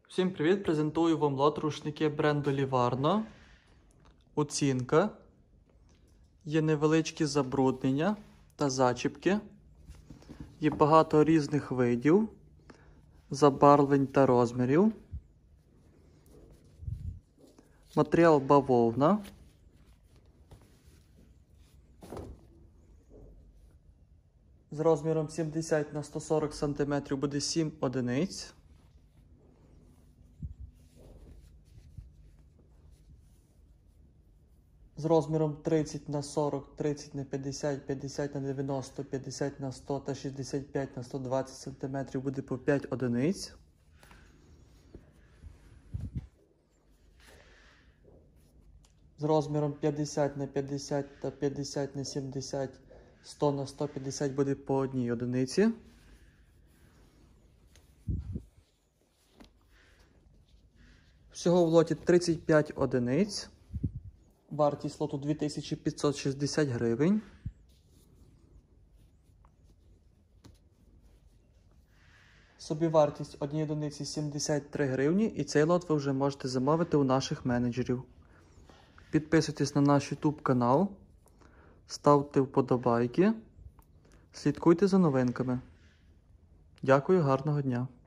Всім привіт! Презентую вам лот рушники бренду Livarno. Оцінка. Є невеличкі забруднення та зачіпки. Є багато різних видів, забарвлень та розмірів. Матеріал бавовна. З розміром 70 на 140 см буде 7 одиниць. З розміром 30 на 40, 30 на 50, 50 на 90, 50 на 100 та 65 на 120 см буде по 5 одиниць. З розміром 50 на 50 та 50 на 70, 100 на 150 буде по 1 одиниці. Всього в лоті 35 одиниць. Вартість лоту 2560 гривень. Собівартість однієї одиниці 73 гривні. І цей лот ви вже можете замовити у наших менеджерів. Підписуйтесь на наш YouTube канал. Ставте вподобайки. Слідкуйте за новинками. Дякую, гарного дня!